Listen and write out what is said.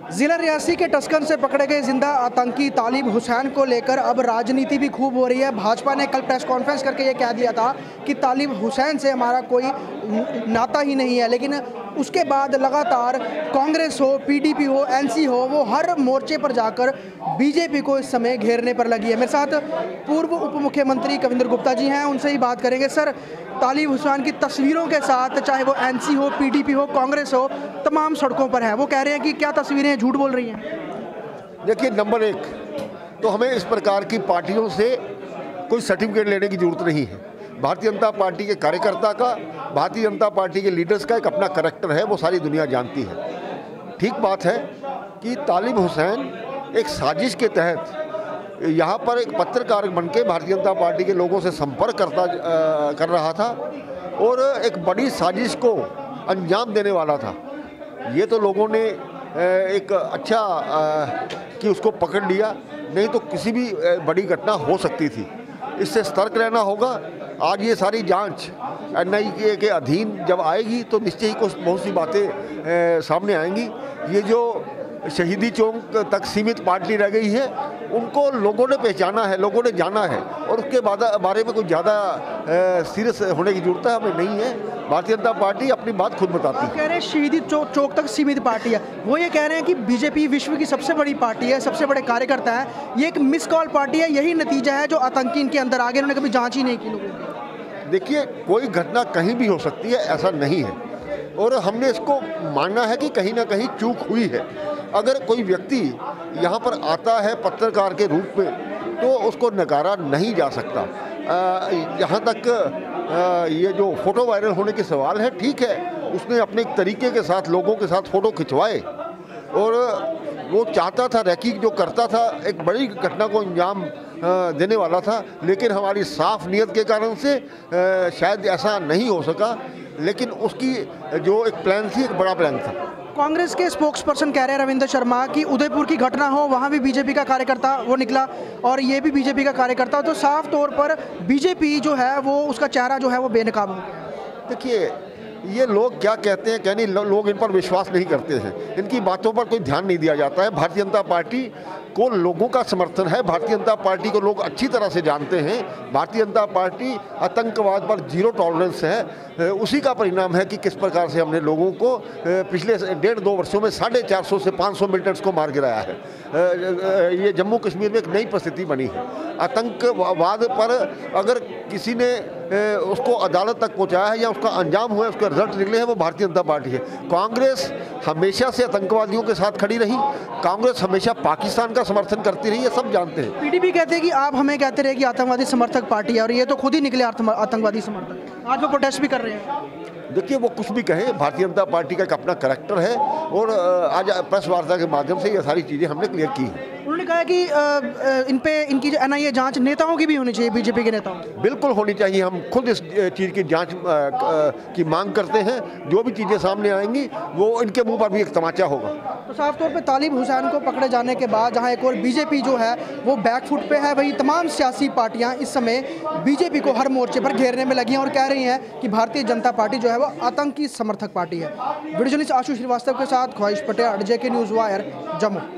जिला रियासी के टस्कन से पकड़े गए जिंदा आतंकी तालिब हुसैन को लेकर अब राजनीति भी खूब हो रही है। भाजपा ने कल प्रेस कॉन्फ्रेंस करके ये कह दिया था कि तालिब हुसैन से हमारा कोई नाता ही नहीं है, लेकिन उसके बाद लगातार कांग्रेस हो, पीडीपी हो, एनसी हो, वो हर मोर्चे पर जाकर बीजेपी को इस समय घेरने पर लगी है। मेरे साथ पूर्व उप मुख्यमंत्री कविंद्र गुप्ता जी हैं, उनसे ही बात करेंगे। सर, तालिब हुसैन की तस्वीरों के साथ चाहे वो एनसी हो, पीडीपी हो, कांग्रेस हो, तमाम सड़कों पर है। वो कह रहे हैं कि क्या तस्वीरें झूठ बोल रही हैं? देखिए, नंबर एक तो हमें इस प्रकार की पार्टियों से कोई सर्टिफिकेट लेने की जरूरत नहीं है। भारतीय जनता पार्टी के कार्यकर्ता का, भारतीय जनता पार्टी के लीडर्स का एक अपना करैक्टर है, वो सारी दुनिया जानती है। ठीक बात है कि तालिब हुसैन एक साजिश के तहत यहाँ पर एक पत्रकार बनके भारतीय जनता पार्टी के लोगों से संपर्क कर रहा था और एक बड़ी साजिश को अंजाम देने वाला था। ये तो लोगों ने एक अच्छा कि उसको पकड़ लिया, नहीं तो किसी भी बड़ी घटना हो सकती थी। इससे सतर्क रहना होगा। आज ये सारी जांच एनआईए के अधीन जब आएगी तो निश्चय ही कुछ बहुत सी बातें सामने आएंगी। ये जो शहीदी चौक तक सीमित पार्टी रह गई है, उनको लोगों ने पहचाना है, लोगों ने जाना है, और उसके बारे में कुछ ज़्यादा सीरियस होने की जरूरत है हमें नहीं है। भारतीय जनता पार्टी अपनी बात खुद बताती है। कह रहे हैं शहीदी चौक तक सीमित पार्टी है, वो ये कह रहे हैं कि बीजेपी विश्व की सबसे बड़ी पार्टी है, सबसे बड़े कार्यकर्ता है, ये एक मिस कॉल पार्टी है, यही नतीजा है जो आतंकी इनके अंदर आ गए। उन्होंने कभी जाँच ही नहीं की लोगों की। देखिए, कोई घटना कहीं भी हो सकती है, ऐसा नहीं है, और हमने इसको मानना है कि कहीं ना कहीं चूक हुई है। अगर कोई व्यक्ति यहाँ पर आता है पत्रकार के रूप में तो उसको नकारा नहीं जा सकता। यहाँ तक ये जो फ़ोटो वायरल होने के सवाल है, ठीक है, उसने अपने एक तरीके के साथ लोगों के साथ फ़ोटो खिंचवाए और वो चाहता था, रैकी जो करता था, एक बड़ी घटना को अंजाम देने वाला था, लेकिन हमारी साफ नीयत के कारण से शायद ऐसा नहीं हो सका। लेकिन उसकी जो एक प्लान थी, एक बड़ा प्लान था। कांग्रेस के स्पोक्स पर्सन कह रहे हैं रविंद्र शर्मा कि उदयपुर की घटना हो, वहाँ भी बीजेपी का कार्यकर्ता वो निकला और ये भी बीजेपी का कार्यकर्ता, तो साफ तौर पर बीजेपी जो है वो उसका चेहरा जो है वो बेनकाब हो गया। देखिए, ये लोग क्या कहते हैं, कहने लोग इन पर विश्वास नहीं करते हैं, इनकी बातों पर कोई ध्यान नहीं दिया जाता है। भारतीय जनता पार्टी को लोगों का समर्थन है, भारतीय जनता पार्टी को लोग अच्छी तरह से जानते हैं। भारतीय जनता पार्टी आतंकवाद पर जीरो टॉलरेंस है। उसी का परिणाम है कि किस प्रकार से हमने लोगों को पिछले 1.5-2 वर्षों में 450 से 500 मिलिटेंट्स को मार गिराया है। ये जम्मू कश्मीर में एक नई परिस्थिति बनी है। आतंकवाद पर अगर किसी ने उसको अदालत तक पहुंचाया है या उसका अंजाम हुआ है, उसके रिजल्ट निकले हैं, वो भारतीय जनता पार्टी है। कांग्रेस हमेशा से आतंकवादियों के साथ खड़ी रही, कांग्रेस हमेशा पाकिस्तान का समर्थन करती रही, ये सब जानते हैं। पीडीपी कहते हैं कि आप हमें कहते रहे कि आतंकवादी समर्थक पार्टी है, और ये तो खुद ही निकले आतंकवादी समर्थक। आज वो प्रोटेस्ट भी कर रहे हैं। देखिए, वो कुछ भी कहे, भारतीय जनता पार्टी का एक अपना करैक्टर है, और आज प्रेस वार्ता के माध्यम से ये सारी चीज़ें हमने क्लियर की हैं। उन्होंने कहा कि इनकी जो एनआईए जांच नेताओं की भी होनी चाहिए, बीजेपी के नेताओं की। बिल्कुल होनी चाहिए। हम खुद इस चीज़ की जांच की मांग करते हैं। जो भी चीज़ें सामने आएंगी वो इनके मुंह पर भी एक तमाचा होगा। तो साफ तौर पे तालिब हुसैन को पकड़े जाने के बाद जहां एक और बीजेपी जो है वो बैकफुट पे है, वही तमाम सियासी पार्टियां इस समय बीजेपी को हर मोर्चे पर घेरने में लगी हैं और कह रही हैं कि भारतीय जनता पार्टी जो है वो आतंकी समर्थक पार्टी है। वीडियो जर्नलिस्ट आशु श्रीवास्तव के साथ Khwahish Patel, RJK news wire, Jammu.